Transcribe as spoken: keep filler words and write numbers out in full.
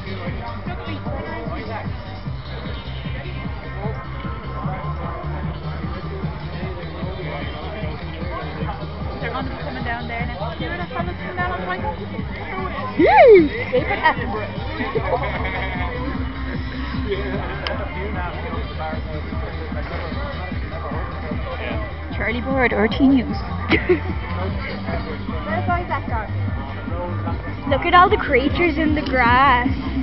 They're going to be coming down there now. See where that fella's coming down on the right? Yay! David Attenborough. Charlie Board, R T News. Look at all the creatures in the grass.